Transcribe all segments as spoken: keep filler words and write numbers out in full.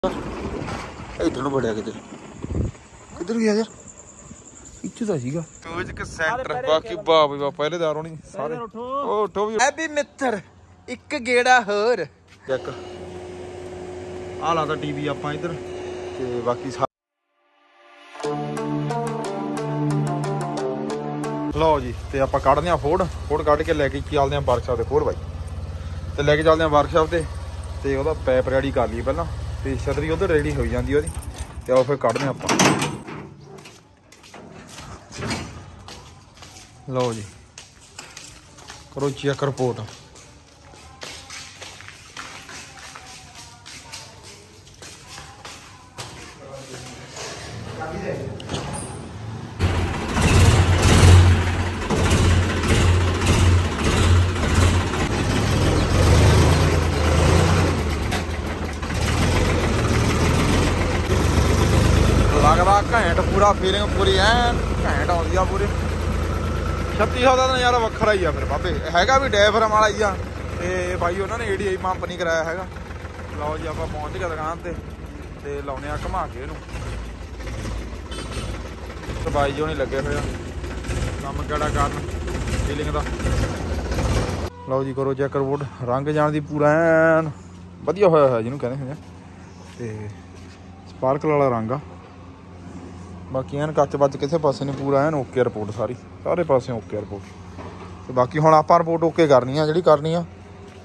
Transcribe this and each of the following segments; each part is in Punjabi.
इधर ਨੂੰ ਬੜਿਆ ਕਿਤੇ ਕਿੱਧਰ ਗਿਆ ਯਾਰ ਇੱਥੇ ਤਾਂ ਸੀਗਾ ਮਿਊਜ਼ਿਕ ਸੈਂਟਰ ਬਾਕੀ ਵਾਹ ਬਈ ਵਾਹ ਪਹਿਲੇਦਾਰ ਹੋਣੀ ਸਾਰੇ ਉਹ ਉਠੋ ਵੀ ਹੈਪੀ ਮਿੱਤਰ ਇੱਕ ਗੇੜਾ ਹੋਰ ਚੈੱਕ ਆ ਲਾਦਾ ਟੀਵੀ ਆਪਾਂ ਇੱਧਰ ਤੇ ਬਾਕੀ ਲਓ ਜੀ ਤੇ ਆਪਾਂ ਕੱਢਦੇ ਆ ਫੋੜ ਫੋੜ ਕੱਢ ਕੇ ਲੈ ਕੇ ਚੱਲਦੇ ਆ ਵਰਕਸ਼ਾਪ ਤੇ ਹੋਰ ਬਾਈ ਤੇ ਲੈ ਕੇ ਚੱਲਦੇ ਆ ਵਰਕਸ਼ਾਪ ਤੇ ਤੇ ਉਹਦਾ ਪੈਪ ਰੈਡੀ ਕਰ ਲਈ ਪਹਿਲਾਂ ਤੇ ਛਤਰੀ ਉਧਰ ਰੈਡੀ ਹੋ ਜਾਂਦੀ ਉਹਦੀ ਤੇ ਆਓ ਫਿਰ ਕੱਢਦੇ ਆਪਾਂ ਲਓ ਜੀ ਕਰੋ ਚੈੱਕ ਰਿਪੋਰਟ ਲੱਗਦਾ ਘੈਂਟ ਪੂਰਾ ਫੀਲਿੰਗ ਪੂਰੀ ਐਨ ਘੈਂਟ ਆਉਂਦੀ ਆ ਪੂਰੀ ਛੱਤੀ ਸੌ ਦਾ ਨਜ਼ਾਰਾ ਵੱਖਰਾ ਹੀ ਆ ਫਿਰ ਬਾਬੇ ਹੈਗਾ ਵੀ ਡੈਫਰਮ ਵਾਲਾ ਹੀ ਆ ਤੇ ਬਾਈ ਉਹਨਾਂ ਨੇ ਏਡੀਆਈ ਪੰਪ ਨਹੀਂ ਕਰਾਇਆ ਹੈਗਾ ਲਓ ਜੀ ਆਪਾਂ ਪਹੁੰਚ ਗਏ ਦੁਕਾਨ ਤੇ ਤੇ ਲਾਉਣੇ ਆ ਘੁਮਾ ਕੇ ਇਹਨੂੰ ਤੇ ਬਾਈ ਜੋ ਨਹੀਂ ਲੱਗੇ ਹੋਇਆ ਕੰਮ ਕਿਹੜਾ ਕਰਨ ਫੀਲਿੰਗ ਦਾ ਲਓ ਜੀ ਕਰੋ ਚੈੱਕ ਰਿਪੋਰਟ ਰੰਗ ਜਾਣ ਦੀ ਪੂਰਾ ਐਨ ਵਧੀਆ ਹੋਇਆ ਹੋਇਆ ਜਿਹਨੂੰ ਕਹਿੰਦੇ ਹੁੰਦੇ ਤੇ ਸਪਾਰਕਲ ਵਾਲਾ ਰੰਗ ਆ ਬਾਕੀ ਐਨ ਕੱਚ ਵੱਜ ਕਿਸੇ ਪਾਸੇ ਨਹੀਂ ਪੂਰਾ ਐਨ ਓਕੇ ਰਿਪੋਰਟ ਸਾਰੀ ਸਾਰੇ ਪਾਸੇ ਓਕੇ ਰਿਪੋਰਟ ਤੇ ਬਾਕੀ ਹੁਣ ਆਪਾਂ ਰਿਪੋਰਟ ਓਕੇ ਕਰਨੀ ਆ ਜਿਹੜੀ ਕਰਨੀ ਆ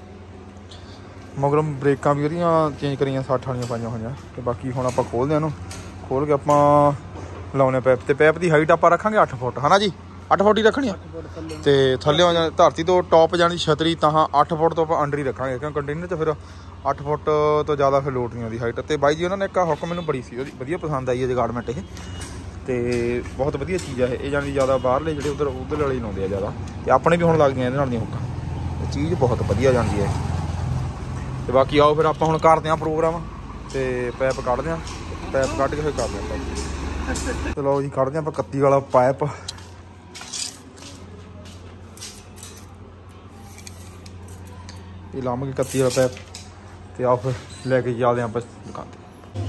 ਮਗਰ ਬ੍ਰੇਕਾਂ ਵੀ ਉਹਦੀਆਂ ਚੇਂਜ ਕਰੀਆਂ ਸੱਠ ਵਾਲੀਆਂ ਪਾਈਆਂ ਹੋਈਆਂ ਤੇ ਬਾਕੀ ਹੁਣ ਆਪਾਂ ਖੋਲਦੇ ਆ ਇਹਨੂੰ ਖੋਲ ਕੇ ਆਪਾਂ ਲਾਉਣੇ ਪੈਪ ਤੇ ਪੈਪ ਦੀ ਹਾਈਟ ਆਪਾਂ ਰੱਖਾਂਗੇ ਅੱਠ ਫੁੱਟ ਹਨਾ ਜੀ ਅੱਠ ਫੁੱਟ ਹੀ ਰੱਖਣੀ ਆ ਤੇ ਥੱਲੇ ਧਰਤੀ ਤੋਂ ਟੌਪ ਜਾਣੀ ਛਤਰੀ ਤਾਂ ਅੱਠ ਫੁੱਟ ਤੋਂ ਆਪਾਂ ਅੰਡਰ ਹੀ ਰੱਖਾਂਗੇ ਕਿਉਂਕਿ ਕੰਟੇਨਰ 'ਚ ਫਿਰ ਅੱਠ ਫੁੱਟ ਤੋਂ ਜ਼ਿਆਦਾ ਫਿਰ ਲੋਟ ਨਹੀਂ ਆਉਂਦੀ ਹਾਈਟ ਤੇ ਬਾਈ ਜੀ ਉਹਨਾਂ ਨੇ ਇੱਕ ਹੁਕਮ ਮੈਨੂੰ ਬੜੀ ਸੀ ਉਹਦੀ ਵਧੀਆ ਪਸੰਦ ਆਈ ਹੈ ਜਗਾਰਡਮੈਂਟ ਇਹ ਤੇ ਬਹੁਤ ਵਧੀਆ ਚੀਜ਼ ਆ ਇਹ ਜਾਣੀ ਜ਼ਿਆਦਾ ਬਾਹਰਲੇ ਜਿਹੜੇ ਉਧਰ ਉਧਰ ਵਾਲੇ ਲਾਉਂਦੇ ਆ ਜ਼ਿਆਦਾ ਤੇ ਆਪਣੇ ਵੀ ਹੁਣ ਲੱਗਦੀਆਂ ਇਹਦੇ ਨਾਲ ਦੀਆਂ ਹੁੱਕਾਂ ਚੀਜ਼ ਬਹੁਤ ਵਧੀਆ ਜਾਂਦੀ ਹੈ ਤੇ ਬਾਕੀ ਆਓ ਫਿਰ ਆਪਾਂ ਹੁਣ ਕਰਦੇ ਹਾਂ ਪ੍ਰੋਗਰਾਮ ਤੇ ਪੈਪ ਕੱਢਦੇ ਹਾਂ ਪੈਪ ਕੱਢ ਕੇ ਫਿਰ ਕਰਦੇ ਆਪਾਂ ਚਲੋ ਜੀ ਕੱਢਦੇ ਆਪਾਂ ਕੱਤੀ ਵਾਲਾ ਪਾਈਪ ਇਹ ਲਾਵਾਂਗੇ ਕੱਤੀ ਵਾਲਾ ਪੈਪ ਤੇ ਆਓ ਫਿਰ ਲੈ ਕੇ ਚੱਲਦੇ ਆਪਾਂ ਦੁਕਾਨ ਤੇ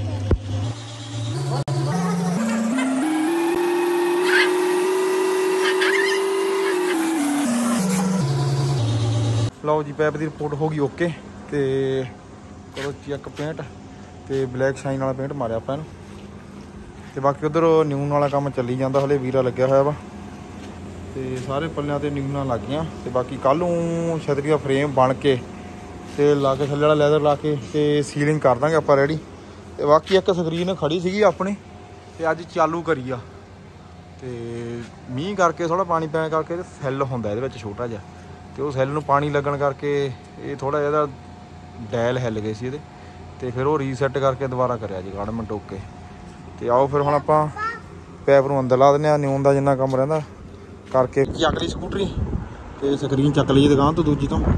ਲਓ ਜੀ ਪੈਪ ਦੀ ਰਿਪੋਰਟ ਹੋ ਗਈ ਓਕੇ ਤੇ ਕਰੋ ਚੈੱਕ ਪੇਂਟ ਤੇ ਬਲੈਕ ਸ਼ਾਈਨ ਵਾਲਾ ਪੇਂਟ ਮਾਰਿਆ ਆਪਾਂ ਇਹਨੂੰ ਤੇ ਬਾਕੀ ਉਧਰ ਨਿਊਨ ਵਾਲਾ ਕੰਮ ਚੱਲੀ ਜਾਂਦਾ ਹਲੇ ਵੀਰਾ ਲੱਗਿਆ ਹੋਇਆ ਵਾ ਤੇ ਸਾਰੇ ਪੱਲਿਆਂ ਤੇ ਨਿਊਨਾਂ ਲੱਗ ਗਈਆਂ ਤੇ ਬਾਕੀ ਕੱਲ੍ਹ ਨੂੰ ਛਤਰੀ ਦਾ ਫਰੇਮ ਬਣ ਕੇ ਤੇ ਲਾ ਕੇ ਥੱਲੇ ਵਾਲਾ ਲੈਦਰ ਲਾ ਕੇ ਤੇ ਸੀਲਿੰਗ ਕਰ ਦਾਂਗੇ ਆਪਾਂ ਰੈਡੀ ਤੇ ਬਾਕੀ ਇੱਕ ਸਕਰੀਨ ਖੜੀ ਸੀਗੀ ਆਪਣੀ ਤੇ ਅੱਜ ਚਾਲੂ ਕਰੀ ਆ ਤੇ ਮੀਂਹ ਕਰਕੇ ਥੋੜਾ ਪਾਣੀ ਪੈਣ ਕਰਕੇ ਤੇ ਸੈੱਲ ਹੁੰਦਾ ਇਹਦੇ ਵਿੱਚ ਛੋਟਾ ਜਿਹਾ ਤੇ ਉਹ ਸੈੱਲ ਨੂੰ ਪਾਣੀ ਲੱਗਣ ਕਰਕੇ ਇਹ ਥੋੜਾ ਜਿਹਾ ਡੈਲ ਹਿੱਲ ਗਏ ਸੀ ਇਹਦੇ ਤੇ ਫਿਰ ਉਹ ਰੀਸੈਟ ਕਰਕੇ ਦੁਬਾਰਾ ਕਰਿਆ ਜੀ ਗਾਰਡਮੈਂਟ ਓਕੇ ਤੇ ਆਓ ਫਿਰ ਹੁਣ ਆਪਾਂ ਪੈਪ ਨੂੰ ਅੰਦਰ ਲਾ ਦਿੰਦੇ ਆ ਨਿਊਨ ਦਾ ਜਿੰਨਾ ਕੰਮ ਰਹਿੰਦਾ ਕਰਕੇ ਚੱਕ ਲਈ ਸਕੂਟਰੀ ਤੇ ਸਕਰੀਨ ਚੱਕ ਲਈ ਦੁਕਾਨ ਤੋਂ ਦੂਜੀ ਤੋਂ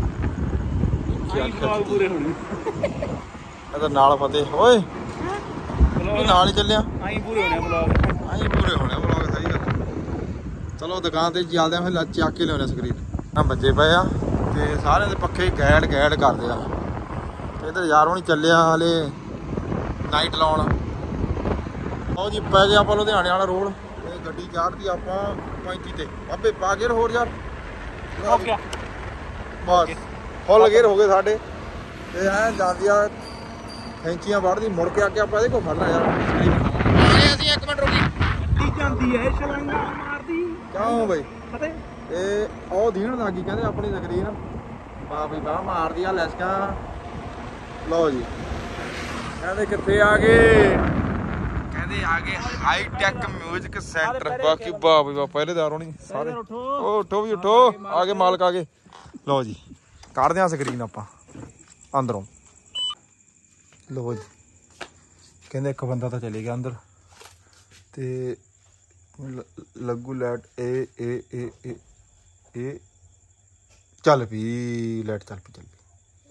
ਇਹਦਾ ਨਾਲ ਫਤਿਹ ਓਏ ਨਾਲ ਹੀ ਚੱਲਿਆ ਆਈ ਪੂਰੇ ਹੋਣੇ ਬਲੌਗ ਆਈ ਪੂਰੇ ਹੋਣੇ ਬਲੌਗ ਸਹੀ ਗੱਲ ਚਲੋ ਦੁਕਾਨ ਤੇ ਚੱਲਦੇ ਆ ਫਿਰ ਚੱਕ ਕੇ ਲਿਆਉਣੇ ਸਕਰੀਨ ਨਾ ਬੱਜੇ ਪਏ ਆ ਤੇ ਸਾਰਿਆਂ ਦੇ ਪੱਖੇ ਗੈਡ ਗੈਡ ਕਰਦੇ ਆ ਇਧਰ ਯਾਰ ਉਹ ਨਹੀਂ ਚੱਲਿਆ ਹਲੇ ਨਾਈਟ ਲਾਉਣ ਉਹ ਜੀ ਪੈ ਗਿਆ ਆਪਾਂ ਲੁਧਿਆਣੇ ਵਾਲਾ ਰੋਡ ਤੇ ਗੱਡੀ ਚਾੜਦੀ ਆਪਾਂ ਪੈਂਤੀ ਤੇ ਬਾਬੇ ਪਾ ਗੇਰ ਹੋਰ ਯਾਰ ਹੋ ਗਿਆ ਬਸ ਫੁੱਲ ਗੇਰ ਹੋ ਗਏ ਸਾਡੇ ਤੇ ਐ ਜਾਂਦੀ ਆ ਫੈਂਚੀਆਂ ਵੜਦੀ ਮੁੜ ਕੇ ਆ ਕੇ ਆਪਾਂ ਇਹਦੇ ਕੋਲ ਫੜਨਾ ਯਾਰ ਅਸੀਂ ਇੱਕ ਮਿੰਟ ਰੁਕੀ ਗੱਡੀ ਜਾਂਦੀ ਐ ਛਲਾਂਗਾ ਮਾਰਦੀ ਕਿਉਂ ਬਈ ਫਤਿਹ ਇਹ ਉਹ ਦੀਣ ਲੱਗੀ ਕਹਿੰਦੇ ਆਪਣੀ ਸਕਰੀਨ ਵਾਹ ਬਈ ਵਾਹ ਮਾਰਦੀ ਆ ਲੈਸਕਾਂ ਲਓ ਜੀ ਕਹਿੰਦੇ ਕਿੱਥੇ ਆ ਗਏ ਕਹਿੰਦੇ ਆ ਗਏ ਹਾਈ ਟੈਕ ਮਿਊਜ਼ਿਕ ਸੈਂਟਰ ਬਾਕੀ ਵਾਹ ਬਈ ਵਾਹ ਪਹਿਲੇਦਾਰ ਹੋਣੀ ਸਾਰੇ ਉਹ ਉਠੋ ਵੀ ਉਠੋ ਆ ਗਏ ਮਾਲਕ ਆ ਗਏ ਲਓ ਜੀ ਕੱਢਦੇ ਆ ਸਕਰੀਨ ਆਪਾਂ ਅੰਦਰੋਂ ਲਓ ਜੀ ਕਹਿੰਦੇ ਇੱਕ ਬੰਦਾ ਤਾਂ ਚਲੇ ਗਿਆ ਅੰਦਰ ਤੇ ਲੱਗੂ ਲਾਈਟ ਇਹ ਇਹ ਇਹ ਇਹ ਇਹ ਚੱਲ ਪਈ ਲਾਈਟ ਚੱਲ ਪਈ ਚੱਲ ਪਈ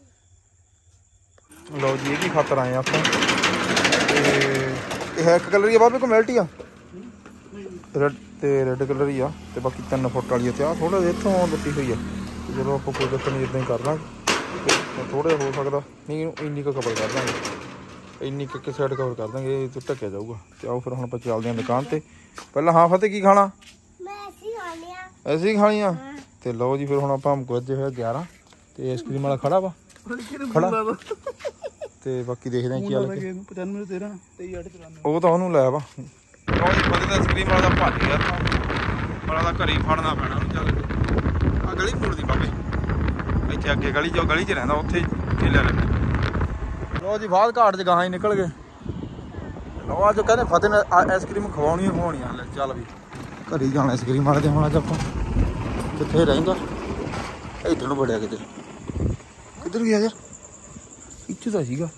ਲਓ ਜੀ ਇਹਦੀ ਖਾਤਰ ਆਏ ਆਪਾਂ ਤੇ ਇਹ ਹੈ ਇੱਕ ਕਲਰ ਹੀ ਆ ਬਾਬੇ ਕਮੈਲਟੀ ਆ ਰੈਡ ਤੇ ਰੈਡ ਕਲਰ ਹੀ ਆ ਤੇ ਬਾਕੀ ਤਿੰਨ ਫੁੱਟ ਵਾਲੀ ਆ ਤੇ ਆ ਥੋੜਾ ਜਿਹਾ ਇੱਥੋਂ ਲੱਤੀ ਹੋਈ ਆ ਜਦੋਂ ਆਪਾਂ ਕੋਈ ਦਿੱਕਤ ਨਹੀਂ ਇਦਾਂ ਹੀ ਕਰ ਲਾਂਗੇ ਥੋੜਾ ਹੋ ਸਕਦਾ ਨਹੀਂ ਇੰਨੀ ਕੁ ਕਵਰ ਕਰ ਦਾਂਗੇ ਇੰਨੀ ਕਿ ਸਾਈਡ ਕਵਰ ਕਰ ਦਾਂਗੇ ਤੇ ਢੱਕਿਆ ਜਾਊਗਾ। ਤੇ ਆਓ ਫਿਰ ਹੁਣ ਆਪਾਂ ਚੱਲਦੇ ਹਾਂ ਦੁਕਾਨ ਤੇ। ਪਹਿਲਾਂ ਹਾਂ ਫਤਿਹ ਕੀ ਖਾਣਾ? ਐਸੀ ਖਾਣੀ ਆ। ਤੇ ਲਓ ਜੀ ਫਿਰ ਹੁਣ ਆਪਾਂ ਗੁੱਜੇ ਹੋਏ ਗਿਆਰਾਂ ਤੇ ਆਈਸਕ੍ਰੀਮ ਵਾਲਾ ਖੜਾ ਵਾ ਖੜਾ ਤੇ ਬਾਕੀ ਦੇਖਦੇ ਹਾਂ ਕੀ ਹਾਲ ਹੈ। ਪਚਾਨਵੇਂ ਤੇਰਾਂ ਤੇਈ ਅੱਠ ਚੁਰਾਨਵੇਂ ਉਹ ਤਾਂ ਉਹਨੂੰ ਲੈ ਵਾ। ਲਓ ਜੀ ਫਤਿਹ ਦਾ ਆਈਸਕ੍ਰੀਮ ਵਾਲਾ ਤਾਂ ਭੱਜ ਗਿਆ ਵਾਲਾ ਤਾਂ ਘਰੇ ਹੀ ਫੜਨਾ ਪੈਣਾ ਉਹਨੂੰ। ਚੱਲ ਆ ਗਲੀ ਮੁੜਦੀ ਬਾਬੇ ਇੱਥੇ ਅੱਗੇ ਗਲੀ ਜੋ ਗਲੀ 'ਚ ਰਹਿੰਦਾ ਉੱਥੇ ਹੀ ਲੈ ਲੈਂਦੇ। ਲਓ ਜੀ ਬਾਅਦ ਘਾਟ 'ਚ ਗਾਹਾਂ ਹੀ ਨਿਕਲ ਗਏ। ਲਓ ਅੱਜ ਕਹਿੰਦੇ ਫਤਿਹ ਨੇ ਆਈਸਕ੍ਰੀਮ ਖਵਾਉਣੀ ਹੀ ਖਵਾਉਣੀ ਆ। ਲੈ ਚੱਲ ਵੀ ਘਰੇ ਹੀ ਜਾਣਾ ਆਈਸਕ੍ਰੀਮ ਵਾਲੇ ਤੇ ਹੁਣ ਅੱਜ ਆਪਾਂ। ਕਿੱਥੇ ਰਹਿੰਦਾ ਇੱਧਰ ਨੂੰ ਵੜਿਆ ਕਿਤੇ ਕਿੱਧਰ ਗਿਆ ਯਾਰ? ਇੱਥੇ ਤਾਂ ਸੀਗਾ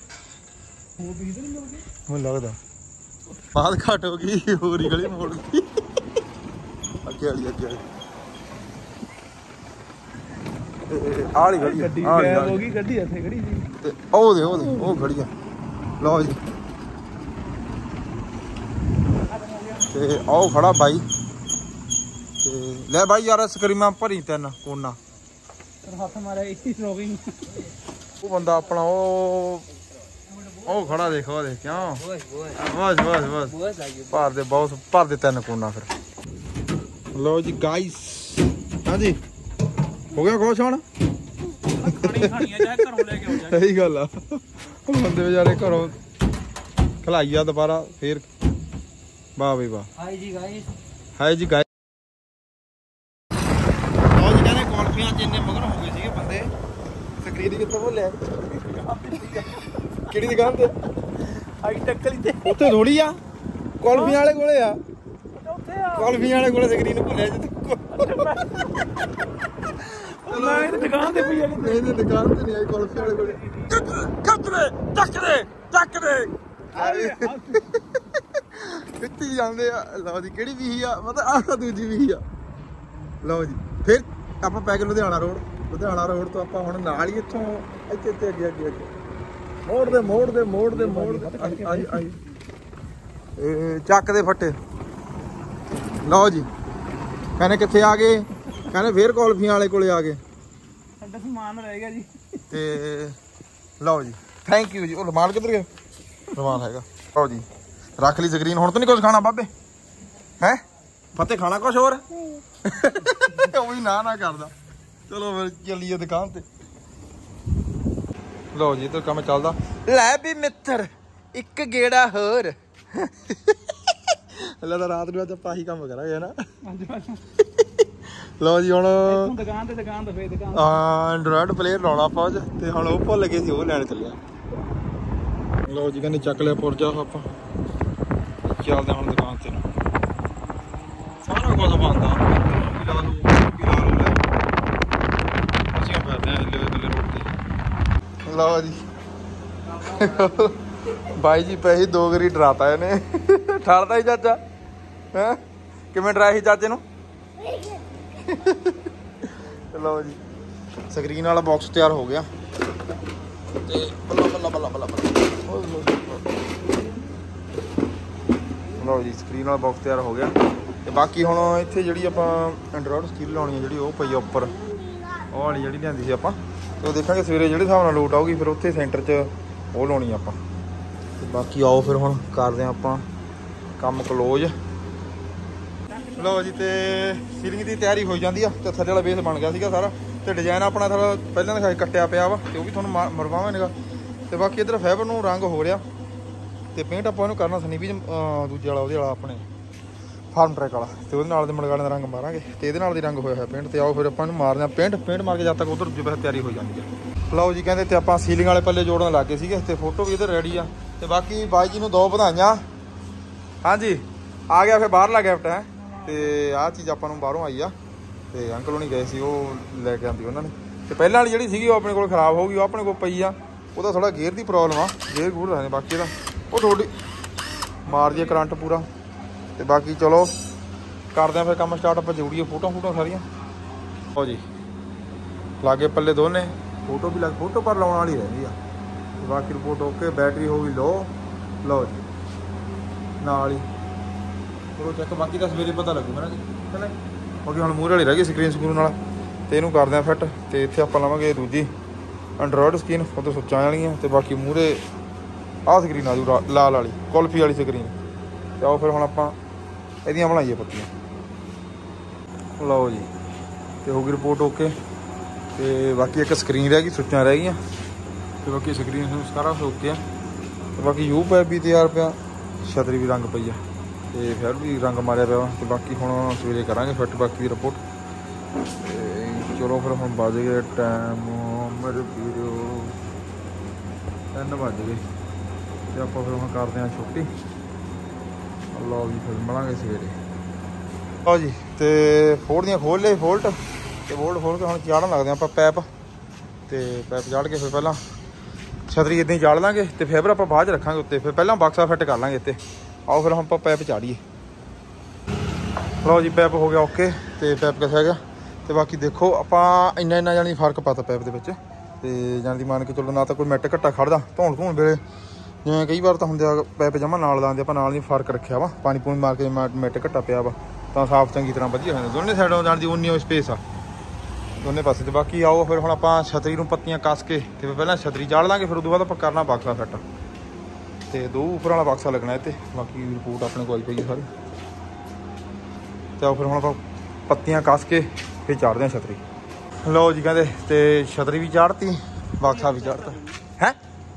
ਮੈਨੂੰ ਲੱਗਦਾ। ਬਾਅਦ ਘੱਟ ਹੋ ਗਈ ਹੋਰ ਹੀ ਗਲੀ ਮੋੜ ਗਈ ਅੱਗੇ ਵਾਲੀ ਅੱਗੇ ਵਾਲੀ ਆਲੀ ਗਲੀ ਗੱਡੀ ਗਾਇਬ ਹੋ ਗਈ। ਗੱਡੀ ਇੱਥੇ ਖੜੀ ਸੀ ਤੇ ਉਹ ਦੇ ਉਹ ਦੇ ਉਹ ਖੜੀ ਆ। ਲਓ ਜੀ ਤੇ ਆਓ ਖੜਾ ਬਾਈ ਤੇ ਲੈ ਬਾਈ ਯਾਰ ਆਈਸਕ੍ਰੀਮਾਂ ਭਰੀ ਤਿੰਨ ਕੋਨਾ ਹੱਥ ਮਾਰਿਆ ਇਹ ਰੋਵਿੰਗ। ਉਹ ਬੰਦਾ ਆਪਣਾ ਉਹ ਉਹ ਖੜਾ ਦੇਖ ਉਹ ਦੇਖ ਕਿਉਂ ਬਸ ਬਸ ਬਸ ਭਰ ਦੇ ਬਹੁਤ ਭਰ ਦੇ ਤਿੰਨ ਕੋਨਾ ਫਿਰ। ਲਓ ਜੀ ਗਾਈਸ ਹਾਂਜੀ ਹੋ ਗਿਆ ਖੁਸ਼ ਹੁਣ। ਖਾਣੀ ਖਾਣੀ ਆ ਚਾਹੇ ਘਰੋਂ ਲੈ ਕੇ ਆਓ ਜਾ। ਸਹੀ ਗੱਲ ਆ ਬੰਦੇ ਵਿਚਾਰੇ ਘਰੋਂ ਖਲਾਈਆ ਦੁਬਾਰਾ ਫੇਰ। ਵਾਹ ਬਈ ਵਾਹ। ਹਾਈ ਜੀ ਗਾਈਸ ਹਾਈ ਜੀ ਗਾਈਸ। ਲਓ ਜੀ ਕਹਿੰਦੇ ਕੁਲਫੀਆਂ ਚ ਇੰਨੇ ਮਗਰ ਹੋ ਗਏ ਸੀਗੇ ਬੰਦੇ। ਸਕਰੀਨ ਕਿੱਥੋਂ ਬੋਲਿਆ? ਕਿਹੜੀ ਦੁਕਾਨ ਤੇ? ਹਾਈ ਟੱਕਲੀ ਤੇ ਉੱਥੇ ਥੋੜੀ ਆ ਕੁਲਫੀਆਂ ਵਾਲੇ ਕੋਲੇ ਆ। ਉੱਥੇ ਆ ਕੁਲਫੀਆਂ ਵਾਲੇ ਕੋਲੇ ਸਕਰੀਨ ਭੁੱਲਿਆ ਜਿੱਥੇ ਮੈਂ ਇਹ ਦੁਕਾਨ ਤੇ ਪਈ ਆ। ਨਹੀਂ ਨਹੀਂ ਦੁਕਾਨ ਤੇ ਨਹੀਂ ਆਈ ਕੁਲਫੀਆਂ ਵਾਲੇ ਕੋਲੇ। ਕੱਟ ਦੇ ਚੱਕ ਦੇ ਚੱਕ ਦੇ ਕਿੱਥੇ ਜਾਂਦੇ ਆ। ਲਓ ਜੀ ਕਿਹੜੀ ਵੀ ਆ ਮਤਲਬ ਆਹ ਦੂਜੀ ਵੀ ਆ। ਲਓ ਜੀ ਫਿਰ ਆਪਾਂ ਪੈ ਗਏ ਲੁਧਿਆਣਾ ਰੋਡ। ਲੁਧਿਆਣਾ ਰੋਡ ਤੋਂ ਆਪਾਂ ਹੁਣ ਨਾਲ ਹੀ ਇੱਥੋਂ ਇੱਥੇ ਇੱਥੇ ਅੱਗੇ ਅੱਗੇ ਅੱਗੇ ਮੋੜ ਦੇ ਮੋੜ ਦੇ ਮੋੜ ਦੇ ਮੋੜ ਦੇ ਆਈ ਆਈ ਇਹ ਚੱਕ ਦੇ ਫੱਟੇ। ਲਓ ਜੀ ਕਹਿੰਦੇ ਕਿੱਥੇ ਆ ਗਏ? ਕਹਿੰਦੇ ਫੇਰ ਕੁਲਫੀਆਂ ਵਾਲੇ ਕੋਲੇ ਆ ਗਏ। ਸਾਡਾ ਸਮਾਨ ਰਹਿ ਗਿਆ ਜੀ ਤੇ ਲਓ ਜੀ ਥੈਂਕ ਯੂ ਜੀ। ਉਹ ਰੁਮਾਲ ਕਿੱਧਰ ਗਿਆ? ਰੁਮਾਲ ਹੈਗਾ। ਲਓ ਜੀ ਰੱਖ ਲਈ ਸਕਰੀਨ। ਹੁਣ ਤਾਂ ਨਹੀਂ ਕੁਝ ਖਾਣਾ ਬਾਬੇ ਹੈ? ਫਤਿਹ ਖਾਣਾ ਕੁਛ ਹੋਰ? ਉਹ ਵੀ ਨਾ ਨਾ ਕਰਦਾ। ਚਲੋ ਫਿਰ ਚੱਲੀਏ ਦੁਕਾਨ ਤੇ। ਲਓ ਜੀ ਇੱਧਰ ਕੰਮ ਚੱਲਦਾ। ਲੈ ਵੀ ਮਿੱਤਰ ਇੱਕ ਗੇੜਾ ਹੋਰ। ਹਲੇ ਤਾਂ ਰਾਤ ਨੂੰ ਅੱਜ ਆਪਾਂ ਆਹੀ ਕੰਮ ਕਰਾਂਗੇ ਨਾ। ਲਓ ਜੀ ਹੁਣ ਦੁਕਾਨ ਤੇ ਦੁਕਾਨ ਤੇ ਫੇਰ ਦੁਕਾਨ ਐਂਡਰੋਇਡ ਪਲੇਅਰ ਲਾਉਣਾ ਆਪਾਂ ਅੱਜ ਤੇ ਹੁਣ ਉਹ ਭੁੱਲ ਗਏ ਸੀ ਉਹ ਲੈਣ ਚੱਲਿਆ। ਲਓ ਜੀ ਕਹਿੰਦੇ ਚੱਕ ਲਿਆ ਪੁਰਜਾ ਆਪਾਂ ਚੱਲਦੇ ਹੁਣ ਦੁਕਾਨ ਤੇ ਨੂੰ। ਸਾਰਾ ਕੁਝ ਬੰਦ ਆ। ਲਾ ਲਓ ਲਾ ਲਓ ਲੈ ਅਸੀਂ ਫਿਰਦੇ ਹਾਂ ਹਿੱਲੇ ਹਿੱਲੇ ਰੋਡ ਤੇ। ਲਓ ਜੀ ਬਾਈ ਜੀ ਪੈਸੇ ਦੋ ਗਰੀ ਡਰਾਤਾ ਇਹਨੇ। ਠਾਲਦਾ ਸੀ ਚਾਚਾ ਹੈਂ? ਕਿਵੇਂ ਡਰਾਇਆ ਸੀ ਚਾਚੇ ਨੂੰ? ਲਓ ਜੀ ਸਕਰੀਨ ਵਾਲਾ ਬਾਕਸ ਤਿਆਰ ਹੋ ਗਿਆ ਤੇ ਬੱਲਾ ਬੱਲਾ ਬੱਲਾ ਬੱਲਾ ਲਓ ਜੀ ਸਕਰੀਨ ਵਾਲਾ ਬਾਕਸ ਤਿਆਰ ਹੋ ਗਿਆ। ਤੇ ਬਾਕੀ ਹੁਣ ਇੱਥੇ ਜਿਹੜੀ ਆਪਾਂ ਐਂਡਰੋਇਡ ਸਕਰੀਨ ਲਾਉਣੀ ਹੈ ਜਿਹੜੀ ਉਹ ਪਈ ਆ ਉੱਪਰ ਉਹ ਵਾਲੀ ਜਿਹੜੀ ਲਿਆਂਦੀ ਸੀ ਆਪਾਂ। ਤੇ ਉਹ ਦੇਖਾਂਗੇ ਸਵੇਰੇ ਜਿਹੜੇ ਹਿਸਾਬ ਨਾਲ ਲੋਟ ਆਊਗੀ ਫਿਰ ਉੱਥੇ ਸੈਂਟਰ 'ਚ ਉਹ ਲਾਉਣੀ ਆਪਾਂ। ਤੇ ਬਾਕੀ ਆਓ ਫਿਰ ਹੁਣ ਕਰਦੇ ਹਾਂ ਆਪਾਂ ਕੰਮ ਕਲੋਜ਼। ਲਓ ਜੀ ਤੇ ਸੀਲਿੰਗ ਦੀ ਤਿਆਰੀ ਹੋ ਜਾਂਦੀ ਆ ਤੇ ਥੱਲੇ ਵਾਲਾ ਬੇਸ ਬਣ ਗਿਆ ਸੀਗਾ ਸਾਰਾ ਤੇ ਡਿਜ਼ਾਈਨ ਆਪਣਾ ਥੋੜਾ ਪਹਿਲਾਂ ਦਿਖਾਈ ਕੱਟਿਆ ਪਿਆ ਵਾ ਤੇ ਉਹ ਵੀ ਤੁਹਾਨੂੰ ਮਰਵਾਵਾਂਗਾ। ਤੇ ਬਾਕੀ ਇੱਧਰ ਫਾਈਬਰ ਨੂੰ ਰੰਗ ਹੋ ਰਿਹਾ ਤੇ ਪੇਂਟ ਆਪਾਂ ਇਹਨੂੰ ਕਰਨਾ ਸਨੀ ਵੀ ਦੂਜੇ ਵਾਲਾ ਉਹਦੇ ਵਾਲਾ ਆਪਣੇ ਫਾਰਮ ਟਰੈਕ ਵਾਲਾ ਤੇ ਉਹਦੇ ਨਾਲ ਦੇ ਮੜਗਾਣੇ ਦਾ ਰੰਗ ਮਾਰਾਂਗੇ ਤੇ ਇਹਦੇ ਨਾਲ ਦੀ ਰੰਗ ਹੋਇਆ ਹੋਇਆ ਪੇਂਟ। ਤੇ ਆਓ ਫਿਰ ਆਪਾਂ ਇਹਨੂੰ ਮਾਰਦੇ ਹਾਂ ਪੇਂਟ। ਪੇਂਟ ਮਾਰ ਕੇ ਜਦ ਤੱਕ ਉਧਰ ਦੂਜੇ ਤਿਆਰੀ ਹੋ ਜਾਂਦੀ ਹੈ। ਲਓ ਜੀ ਕਹਿੰਦੇ ਤੇ ਆਪਾਂ ਸੀਲਿੰਗ ਵਾਲੇ ਪੱਲੇ ਜੋੜਨ ਲੱਗ ਗਏ ਸੀਗੇ ਤੇ ਫੋਟੋ ਵੀ ਇੱਧਰ ਰੈਡੀ ਆ। ਤੇ ਬਾਕੀ ਬਾਈ ਜੀ ਨੂੰ ਦੋ ਵਧਾਈਆਂ। ਹਾਂਜੀ ਆ ਗਿਆ ਫਿਰ ਬਾਹਰਲਾ ਗਿਫਟ ਹੈ ਤੇ ਆਹ ਚੀਜ਼ ਆਪਾਂ ਨੂੰ ਬਾਹਰੋਂ ਆਈ ਆ ਤੇ ਅੰਕਲ ਹੋਣੀ ਗਏ ਸੀ ਉਹ ਲੈ ਕੇ ਆਂਦੀ ਉਹਨਾਂ ਨੇ। ਤੇ ਪਹਿਲਾਂ ਵਾਲੀ ਜਿਹੜੀ ਸੀਗੀ ਉਹ ਆਪਣੇ ਕੋਲ ਖਰਾਬ ਹੋ ਗਈ ਉਹ ਆਪਣੇ ਕੋਲ ਪਈ ਆ। ਉਹਦਾ ਥੋੜਾ ਗੇਅਰ ਦੀ ਪ੍ਰੋਬਲਮ ਆ ਗੇਅਰ ਗੂਰ ਰਹੇ ਨੇ। ਬਾਕੀ ਇਹਦਾ ਉਹ ਥੋੜੀ ਮਾਰ ਦੀ ਕਰੰਟ ਪੂਰਾ। ਤੇ ਬਾਕੀ ਚਲੋ ਕਰਦੇ ਆ ਫਿਰ ਕੰਮ ਸਟਾਰਟ। ਆਪਾਂ ਜੋੜੀਏ ਫੋਟੋਆਂ ਫੋਟੋਆਂ ਸਾਰੀਆਂ। ਲਓ ਜੀ ਲਾਗੇ ਪੱਲੇ ਦੋਨੇ ਫੋਟੋ ਵੀ ਲੱਗ ਫੋਟੋ ਪਰ ਲਾਉਣ ਵਾਲੀ ਰਹਿੰਦੀ ਆ। ਬਾਕੀ ਰਿਪੋਰਟ ਓਕੇ ਬੈਟਰੀ ਹੋ ਗਈ ਲੋ। ਲਓ ਜੀ ਨਾਲ ਹੀ ਚਲੋ ਚੈੱਕ ਬਾਕੀ ਤਾਂ ਸਵੇਰੇ ਪਤਾ ਲੱਗੂਗਾ ਨਾ ਜੀ। ਬਾਕੀ ਹੁਣ ਮੂਹਰੇ ਵਾਲੀ ਰਹਿ ਗਈ ਸਕਰੀਨ ਸਕੂਨ ਨਾਲ ਤੇ ਇਹਨੂੰ ਕਰਦੇ ਆ ਫਿੱਟ। ਤੇ ਇੱਥੇ ਆਪਾਂ ਲਵਾਂਗੇ ਦੂਜੀ ਐਂਡਰੋਇਡ ਸਕਰੀਨ ਉਹਦੇ ਸੁੱਚਾਂ ਵਾਲੀਆਂ ਤੇ ਬਾਕੀ ਮੂਹਰੇ ਆਹ ਸਕਰੀਨ ਆ ਜੂ ਲਾਲ ਵਾਲੀ ਕੁਲਫੀ ਵਾਲੀ ਸਕਰੀਨ। ਤੇ ਆਓ ਫਿਰ ਹੁਣ ਆਪਾਂ ਇਹਦੀਆਂ ਬਣਾਈਏ ਪੱਤੀਆਂ। ਲਓ ਜੀ ਤੇ ਹੋ ਗਈ ਰਿਪੋਰਟ ਓਕੇ। ਤੇ ਬਾਕੀ ਇੱਕ ਸਕਰੀਨ ਰਹਿ ਗਈ, ਸੁੱਚਾਂ ਰਹਿ ਗਈਆਂ ਤੇ ਬਾਕੀ ਸਕਰੀਨ ਸਾਰਾ ਓਕੇ ਆ। ਤੇ ਬਾਕੀ ਯੂ ਪੈਪ ਵੀ ਤਿਆਰ ਪਿਆ, ਛਤਰੀ ਵੀ ਰੰਗ ਪਈ ਆ ਤੇ ਫਿਰ ਵੀ ਰੰਗ ਮਾਰਿਆ ਪਿਆ। ਤੇ ਬਾਕੀ ਹੁਣ ਸਵੇਰੇ ਕਰਾਂਗੇ ਫਿੱਟ ਬਾਕੀ ਦੀ ਰਿਪੋਰਟ। ਤੇ ਚਲੋ ਫਿਰ ਹੁਣ ਵੱਜ ਗਏ ਟਾਈਮ ਮੇਰੇ ਵੀਰੋ ਤਿੰਨ ਵੱਜ ਗਏ ਤੇ ਆਪਾਂ ਫਿਰ ਹੁਣ ਕਰਦੇ ਹਾਂ ਛੁੱਟੀ। ਲਓ ਜੀ ਫਿਰ ਮਿਲਾਂਗੇ ਸਵੇਰੇ। ਲਓ ਜੀ ਤੇ ਫੋੜ ਦੀਆਂ ਖੋਲ ਲਏ ਫੋਲਟ ਤੇ ਬੋਲਟ ਖੋਲ ਕੇ ਹੁਣ ਚਾੜਨ ਲੱਗਦੇ ਆਪਾਂ ਪੈਪ। ਤੇ ਪੈਪ ਚਾੜ ਕੇ ਫਿਰ ਪਹਿਲਾਂ ਛਤਰੀ ਇੱਦਾਂ ਹੀ ਚਾੜ ਲਾਂਗੇ ਤੇ ਫੇਬਰ ਆਪਾਂ ਬਾਅਦ 'ਚ ਰੱਖਾਂਗੇ ਉੱਤੇ। ਫਿਰ ਪਹਿਲਾਂ ਬਾਕਸਾ ਫਿੱਟ ਕਰ ਲਾਂਗੇ ਇੱਥੇ। ਆਓ ਫਿਰ ਹੁਣ ਆਪਾਂ ਪੈਪ ਚਾੜੀਏ। ਲਓ ਜੀ ਪੈਪ ਹੋ ਗਿਆ ਓਕੇ। ਤੇ ਪੈਪ ਕਿੱਥੇ ਹੈਗਾ ਤੇ ਬਾਕੀ ਦੇਖੋ ਆਪਾਂ ਇੰਨਾ ਇੰਨਾ ਜਾਣੀ ਫਰਕ ਪਾਤਾ ਪੈਪ ਦੇ ਵਿੱਚ। ਤੇ ਜਾਣੀ ਮੰਨ ਕੇ ਚਲੋ ਨਾ ਤਾਂ ਕੋਈ ਮਿੱਟ ਘੱਟਾ ਖੜਦਾ ਧੋਣ ਧੋਣ ਵੇਲੇ, ਜਿਵੇਂ ਕਈ ਵਾਰ ਤਾਂ ਹੁੰਦੇ ਆ ਪੈਪ ਜਮਾ ਨਾਲ ਲਾਉਂਦੇ ਆਪਾਂ, ਨਾਲ ਨਹੀਂ ਫਰਕ ਰੱਖਿਆ ਵਾ, ਪਾਣੀ ਪੂਣੀ ਮਾਰ ਕੇ ਮਿੱਟ ਘੱਟਾ ਪਿਆ ਵਾ ਤਾਂ ਸਾਫ਼ ਚੰਗੀ ਤਰ੍ਹਾਂ ਵਧੀਆ ਹੋ ਜਾਂਦਾ। ਦੋਨੇ ਸਾਈਡੋਂ ਜਾਣ ਦੀ ਉਨੀ ਉਹ ਸਪੇਸ ਆ ਦੋਨੇ ਪਾਸੇ। ਤੇ ਬਾਕੀ ਆਓ ਫਿਰ ਹੁਣ ਆਪਾਂ ਛਤਰੀ ਨੂੰ ਪੱਤੀਆਂ ਕੱਸ ਕੇ ਤੇ ਪਹਿਲਾਂ ਛਤਰੀ ਚਾੜ ਲਾਂਗੇ, ਫਿਰ ਉਦੋਂ ਬਾਅਦ ਆਪਾਂ ਕਰਨਾ ਬਾਕਸਾ ਫਿੱਟ। ਤੇ ਦੋ ਉੱਪਰ ਵਾਲਾ ਬਾਕਸਾ ਲੱਗਣਾ ਇੱਥੇ। ਬਾਕੀ ਰਿਪੋਰਟ ਆਪਣੇ ਕੋਲ ਆਈ ਪਈ ਸਾਰੀ। ਤੇ ਆਓ ਫਿਰ ਹੁਣ ਆਪਾਂ ਪੱਤੀਆਂ ਕੱਸ ਕੇ ਫਿਰ ਚਾੜਦੇ ਹਾਂ ਛਤਰੀ। ਲਓ ਜੀ ਕਹਿੰਦੇ ਤੇ ਛਤਰੀ ਵੀ ਚਾੜਤੀ, ਬਾਕਸਾ ਵੀ ਚਾੜਤਾ ਹੈ।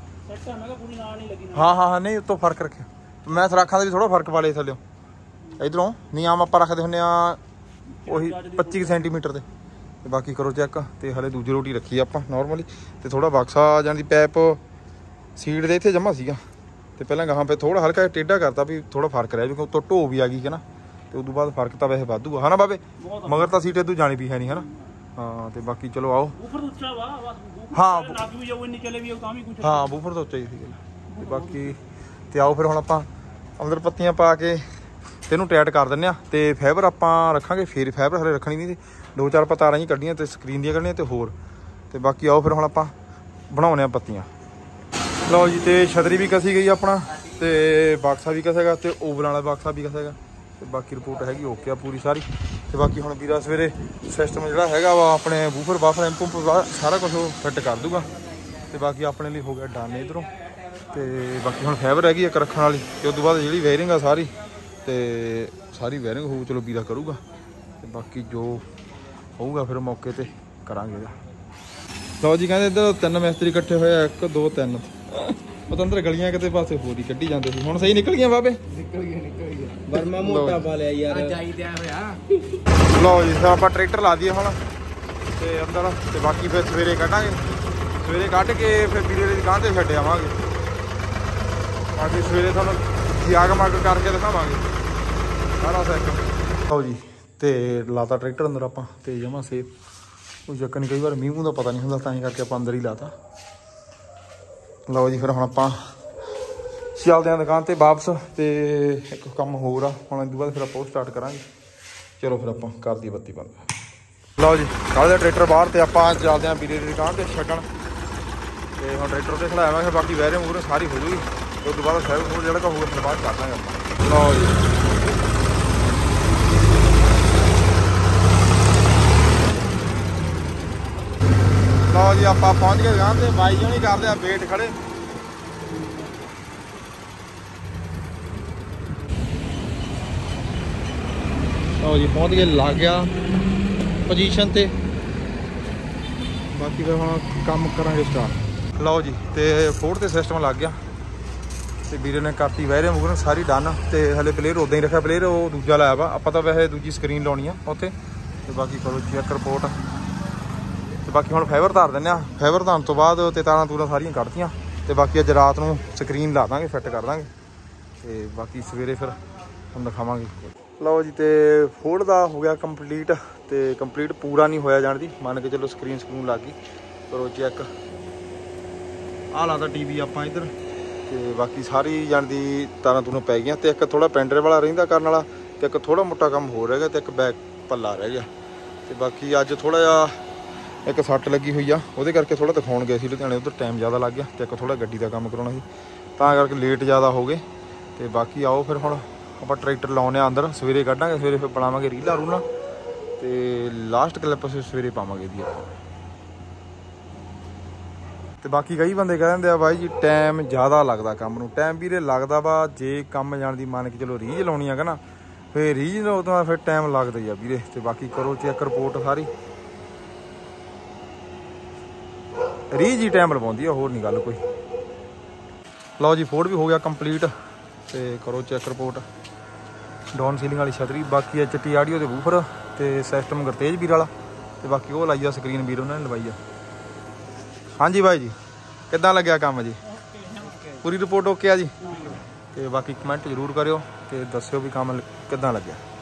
ਹਾਂ ਹਾਂ ਹਾਂ ਨਹੀਂ ਉੱਤੋਂ ਫਰਕ ਰੱਖਿਆ ਮੈਂ, ਸਰਾਖਾਂ ਦੇ ਵੀ ਥੋੜ੍ਹਾ ਫਰਕ ਪਾ ਲਿਆ ਥੱਲਿਓ। ਇੱਧਰੋਂ ਨਹੀਂ ਆਮ ਆਪਾਂ ਰੱਖਦੇ ਹੁੰਦੇ ਆ ਉਹੀ ਪੱਚੀ ਕੁ ਸੈਂਟੀਮੀਟਰ ਦੇ। ਤੇ ਬਾਕੀ ਕਰੋ ਚੈੱਕ। ਤੇ ਹਲੇ ਦੂਜੀ ਰੋਟੀ ਰੱਖੀ ਆਪਾਂ ਨੋਰਮਲੀ। ਤੇ ਥੋੜ੍ਹਾ ਬਾਕਸਾ ਜਾਣ ਦੀ ਪੈਪ ਸੀਟ ਦੇ ਇੱਥੇ ਜਮਾ ਸੀਗਾ ਤੇ ਪਹਿਲਾਂ ਗਾਹਾਂ ਪੇ ਥੋੜ੍ਹਾ ਹਲਕਾ ਟੇਢਾ ਕਰਤਾ ਵੀ ਥੋੜ੍ਹਾ ਫਰਕ ਰਿਹਾ, ਕਿਉਂਕਿ ਉੱਤੋਂ ਢੋ ਵੀ ਆ ਗਈ ਹੈ ਨਾ। ਤੇ ਉਦੋਂ ਬਾਅਦ ਫਰਕ ਤਾਂ ਵੈਸੇ ਵਾਧੂ ਆ ਹੈ ਨਾ ਬਾਬੇ, ਮਗਰ ਤਾਂ ਸੀਟ ਇੱਦੋਂ ਜਾਣੀ ਵੀ ਹੈ ਨਹੀਂ ਹੈ ਨਾ। ਹਾਂ ਤੇ ਬਾਕੀ ਚਲੋ ਆਓ। ਹਾਂ ਹਾਂ ਬੂਫਰ ਤਾਂ ਉੱਚਾ ਹੀ ਸੀ। ਤੇ ਬਾਕੀ ਤੇ ਆਓ ਫਿਰ ਹੁਣ ਆਪਾਂ ਅੰਦਰ ਪੱਤੀਆਂ ਪਾ ਕੇ ਤੇ ਇਹਨੂੰ ਟਾਈਟ ਕਰ ਦਿੰਦੇ ਹਾਂ। ਤੇ ਫਾਈਬਰ ਆਪਾਂ ਰੱਖਾਂਗੇ ਫੇਰ, ਫਾਈਬਰ ਹਲੇ ਰੱਖਣੀ ਨਹੀਂ। ਦੋ ਚਾਰ ਆਪਾਂ ਤਾਰਾਂ ਹੀ ਕੱਢੀਆਂ ਤੇ ਸਕਰੀਨ ਦੀਆਂ ਕੱਢਣੀਆਂ ਤੇ ਹੋਰ। ਤੇ ਬਾਕੀ ਆਓ ਫਿਰ ਹੁਣ ਆਪਾਂ ਬਣਾਉਂਦੇ ਹਾਂ ਪੱਤੀਆਂ। ਲਓ ਜੀ ਤੇ ਛਤਰੀ ਵੀ ਕਸੀ ਗਈ ਆਪਣਾ ਤੇ ਬਾਕਸਾ ਵੀ ਕਸੇਗਾ ਤੇ ਓਵਲ ਵਾਲਾ ਬਾਕਸਾ ਵੀ ਕਸੇਗਾ। ਤੇ ਬਾਕੀ ਰਿਪੋਰਟ ਹੈਗੀ ਓਕੇ ਆ ਪੂਰੀ ਸਾਰੀ। ਤੇ ਬਾਕੀ ਹੁਣ ਵੀਰਾ ਸਵੇਰੇ ਸਿਸਟਮ ਜਿਹੜਾ ਹੈਗਾ ਵਾ ਆਪਣੇ ਬੂਫਰ ਬਾਫਰ ਐਮ ਪੰਪ ਸਾਰਾ ਕੁਝ ਉਹ ਫਿੱਟ ਕਰ ਦੂਗਾ। ਤੇ ਬਾਕੀ ਆਪਣੇ ਲਈ ਹੋ ਗਿਆ ਡਨ ਇੱਧਰੋਂ। ਤੇ ਬਾਕੀ ਹੁਣ ਫਾਈਬਰ ਹੈਗੀ ਇੱਕ ਰੱਖਣ ਵਾਲੀ। ਤੇ ਉਸ ਤੋਂ ਬਾਅਦ ਜਿਹੜੀ ਵਾਇਰਿੰਗ ਆ ਸਾਰੀ ਤੇ ਸਾਰੀ ਵਾਇਰਿੰਗ ਹੋਊ ਚਲੋ ਵੀਰਾ ਕਰੂਗਾ। ਤੇ ਬਾਕੀ ਜੋ ਹੋਊਗਾ ਫਿਰ ਮੌਕੇ ਤੇ ਕਰਾਂਗੇ ਇਹਦਾ। ਲਓ ਜੀ ਕਹਿੰਦੇ ਇੱਧਰ ਤਿੰਨ ਮਿਸਤਰੀ ਇਕੱਠੇ ਹੋਏ ਆ, ਇੱਕ ਦੋ ਤਿੰਨ ਪਤੰਦਰ ਗਲੀਆਂ ਕਿਤੇ ਪਾਸੇ ਹੋਰ ਹੀ ਕੱਢੀ ਜਾਂਦੇ ਸੀ। ਹੁਣ ਸਹੀ ਨਿਕਲ ਗਈਆਂ ਬਾਬੇ, ਨਿਕਲ ਗਿਆ ਨਿਕਲ ਗਿਆ ਵਰਮਾ ਮੋਟਾ ਪਾ ਲਿਆ ਯਾਰ ਜਾਈ ਦਿਆ ਹੋਇਆ। ਲਓ ਜੀ ਫਿਰ ਆਪਾਂ ਟਰੈਕਟਰ ਲਾ ਦਈਏ ਹੁਣ ਤੇ ਅੰਦਰ। ਤੇ ਬਾਕੀ ਫਿਰ ਸਵੇਰੇ ਕੱਢਾਂਗੇ, ਸਵੇਰੇ ਕੱਢ ਕੇ ਫਿਰ ਵੀਰੇ ਦੀ ਦੁਕਾਨ ਤੇ ਛੱਡ ਆਵਾਂਗੇ। ਬਾਕੀ ਸਵੇਰੇ ਤੁਹਾਨੂੰ ਜਾਗ ਮਗ ਕਰਕੇ ਦਿਖਾਵਾਂਗੇ ਸਾਰਾ ਸੈਟ। ਲਓ ਜੀ ਤੇ ਲਾਤਾ ਟਰੈਕਟਰ ਅੰਦਰ ਆਪਾਂ ਤੇ ਜਮਾ ਸੇਫ, ਕੋਈ ਚੱਕਰ ਨਹੀਂ। ਕਈ ਵਾਰ ਮੀਂਹ ਮੂੰਹ ਦਾ ਪਤਾ ਨਹੀਂ ਹੁੰਦਾ ਤਾਂ ਹੀ ਕਰਕੇ ਆਪਾਂ ਅੰਦਰ ਹੀ ਲਾਤਾ। ਲਓ ਜੀ ਫਿਰ ਹੁਣ ਆਪਾਂ ਚੱਲਦੇ ਹਾਂ ਦੁਕਾਨ ਤੇ ਵਾਪਸ। ਤੇ ਇੱਕ ਕੰਮ ਹੋਰ ਆ ਹੁਣ ਇਸ ਤੋਂ ਬਾਅਦ ਫਿਰ ਆਪਾਂ ਉਹ ਸਟਾਰਟ ਕਰਾਂਗੇ। ਚਲੋ ਫਿਰ ਆਪਾਂ ਕਰ ਦਈਏ ਬੱਤੀ ਬੰਦ। ਲਓ ਜੀ ਕੱਲ੍ਹ ਦਾ ਟਰੈਕਟਰ ਬਾਹਰ ਤੇ ਆਪਾਂ ਚੱਲਦੇ ਹਾਂ ਵੀਰੇ ਦੀ ਦੁਕਾਨ ਤੇ ਛੱਡਣ। ਤੇ ਹੁਣ ਟਰੈਕਟਰ ਤੇ ਖੜਾਇਆ ਫਿਰ ਬਾਕੀ ਵੈਰੇ ਮੂਰੇ ਸਾਰੀ ਹੋ ਜੂਗੀ। ਤੇ ਉਸ ਤੋਂ ਬਾਅਦ ਸੈਰ ਮੂਰ ਜਿਹੜਾ ਹੋਊਗਾ ਫਿਰ ਬਾਅਦ ਕਰ ਦਾਂਗੇ ਆਪਾਂ। ਲਓ ਜੀ ਲਓ ਜੀ ਆਪਾਂ ਪਹੁੰਚ ਗਏ ਦੁਕਾਨ ਤੇ। ਬਾਈ ਜਣੀ ਕਰਦੇ ਆ ਵੇਟ ਖੜੇ। ਲਓ ਜੀ ਪਹੁੰਚ ਗਏ, ਲੱਗ ਗਿਆ ਪੋਜੀਸ਼ਨ ਤੇ। ਬਾਕੀ ਫਿਰ ਹੁਣ ਕੰਮ ਕਰਾਂਗੇ ਸਟਾਰਟ। ਲਓ ਜੀ ਤੇ ਫੋਰ ਤੇ ਸਿਸਟਮ ਲੱਗ ਗਿਆ ਤੇ ਵੀਰੇ ਨੇ ਕਰਤੀ ਵਾਇਰਿੰਗ ਵੂਰਿੰਗ ਸਾਰੀ ਡਨ। ਤੇ ਹਲੇ ਪਲੇਅਰ ਉੱਦਾਂ ਹੀ ਰੱਖਿਆ, ਪਲੇਅਰ ਉਹ ਦੂਜਾ ਲਾਇਆ ਵਾ। ਆਪਾਂ ਤਾਂ ਵੈਸੇ ਦੂਜੀ ਸਕਰੀਨ ਲਾਉਣੀ ਆ ਉੱਥੇ। ਤੇ ਬਾਕੀ ਕਰੋ ਚੈੱਕ ਰਿਪੋਰਟ। ਤੇ ਬਾਕੀ ਹੁਣ ਫਾਈਬਰ ਧਾਰ ਦਿੰਦੇ ਆ। ਫਾਈਬਰ ਧਾਰਨ ਤੋਂ ਬਾਅਦ ਤੇ ਤਾਰਾਂ ਤੂਰਾਂ ਸਾਰੀਆਂ ਕੱਢਤੀਆਂ। ਤੇ ਬਾਕੀ ਅੱਜ ਰਾਤ ਨੂੰ ਸਕਰੀਨ ਲਾ ਦਾਂਗੇ, ਫਿੱਟ ਕਰ ਦਾਂਗੇ। ਤੇ ਬਾਕੀ ਸਵੇਰੇ ਫਿਰ ਤੁਹਾਨੂੰ ਦਿਖਾਵਾਂਗੇ। ਲਓ ਜੀ ਤੇ ਫੋੜ ਦਾ ਹੋ ਗਿਆ ਕੰਪਲੀਟ। ਤੇ ਕੰਪਲੀਟ ਪੂਰਾ ਨਹੀਂ ਹੋਇਆ ਜਾਣ ਦੀ, ਮੰਨ ਕੇ ਚਲੋ ਸਕਰੀਨ ਸਕਰੀਨ ਲੱਗ ਗਈ। ਕਰੋ ਚੈੱਕ। ਆਹ ਲਾਤਾ ਟੀ ਵੀ ਆਪਾਂ ਇੱਧਰ। ਤੇ ਬਾਕੀ ਸਾਰੀ ਜਾਣ ਦੀ ਤਾਰਾਂ ਤੂਰਾਂ ਪੈ ਗਈਆਂ। ਤੇ ਇੱਕ ਥੋੜਾ ਪੈਂਡਰ ਵਾਲਾ ਰਹਿੰਦਾ ਕਰਨ ਵਾਲਾ ਤੇ ਇੱਕ ਥੋੜਾ ਮੋਟਾ ਕੰਮ ਹੋ ਰਿਹਾ ਤੇ ਇੱਕ ਬੈਕ ਪੱਲਾ ਰਹਿ ਗਿਆ। ਤੇ ਬਾਕੀ ਅੱਜ ਥੋੜਾ ਜਿਹਾ ਇੱਕ ਸੱਟ ਲੱਗੀ ਹੋਈ ਆ, ਉਹਦੇ ਕਰਕੇ ਥੋੜਾ ਦਿਖਾਉਣ ਗਏ ਸੀ ਲੁਧਿਆਣੇ। ਉੱਧਰ ਟਾਈਮ ਜ਼ਿਆਦਾ ਲੱਗ ਗਿਆ ਤੇ ਇੱਕ ਥੋੜਾ ਗੱਡੀ ਦਾ ਕੰਮ ਕਰਾਉਣਾ ਸੀ ਤਾਂ ਕਰਕੇ ਲੇਟ ਜ਼ਿਆਦਾ ਹੋ ਗਏ। ਤੇ ਬਾਕੀ ਆਓ ਫਿਰ ਹੁਣ ਆਪਾਂ ਟਰੈਕਟਰ ਲਾਉਂਦੇ ਆ ਅੰਦਰ, ਸਵੇਰੇ ਕੱਢਾਂਗੇ। ਸਵੇਰੇ ਫਿਰ ਬਣਾਵਾਂਗੇ ਰੀਲਾਂ ਰੂਲਾਂ ਤੇ ਲਾਸਟ ਕਲਿੱਪ ਅਸੀਂ ਸਵੇਰੇ ਪਾਵਾਂਗੇ ਇਹਦੀ ਆਪਾਂ। ਤੇ ਬਾਕੀ ਕਈ ਬੰਦੇ ਕਹਿ ਦਿੰਦੇ ਆ ਬਾਈ ਜੀ ਟਾਈਮ ਜ਼ਿਆਦਾ ਲੱਗਦਾ ਕੰਮ ਨੂੰ। ਟਾਈਮ ਵੀਰੇ ਲੱਗਦਾ ਵਾ, ਜੇ ਕੰਮ ਜਾਣ ਦੀ ਮੰਨ ਕੇ ਚਲੋ ਰੀਝ ਲਾਉਣੀ ਆ ਨਾ, ਫਿਰ ਰੀਝ ਲਾਉ ਤਾਂ ਫਿਰ ਟਾਈਮ ਲੱਗਦਾ ਹੀ ਆ ਵੀਰੇ। ਤੇ ਬਾਕੀ ਕਰੋ ਚੈੱਕ ਰਿਪੋਰਟ ਸਾਰੀ, ਰੀਝ ਹੀ ਟਾਈਮ ਲਵਾਉਂਦੀ ਆ, ਹੋਰ ਨਹੀਂ ਗੱਲ ਕੋਈ। ਲਓ ਜੀ ਫੋਰਡ ਵੀ ਹੋ ਗਿਆ ਕੰਪਲੀਟ। ਤੇ ਕਰੋ ਚੈੱਕ ਰਿਪੋਰਟ, ਡਾਊਨ ਸੀਲਿੰਗ ਵਾਲੀ ਛਤਰੀ, ਬਾਕੀ ਐਚ ਟੀ ਆਡੀਓ ਦੇ ਵੂਫਰ ਤੇ ਸਿਸਟਮ ਗੁਰਤੇਜ ਵੀਰ ਵਾਲਾ, ਤੇ ਬਾਕੀ ਉਹ ਲਾਈ ਆ ਸਕਰੀਨ ਵੀਰ ਉਹਨਾਂ ਨੇ ਲਵਾਈ ਆ। ਹਾਂਜੀ ਬਾਈ ਜੀ ਕਿੱਦਾਂ ਲੱਗਿਆ ਕੰਮ ਜੀ? ਪੂਰੀ ਰਿਪੋਰਟ ਓਕੇ ਆ ਜੀ। ਤੇ ਬਾਕੀ ਕਮੈਂਟ ਜ਼ਰੂਰ ਕਰਿਓ ਤੇ ਦੱਸਿਓ ਵੀ ਕੰਮ ਕਿੱਦਾਂ ਲੱਗਿਆ।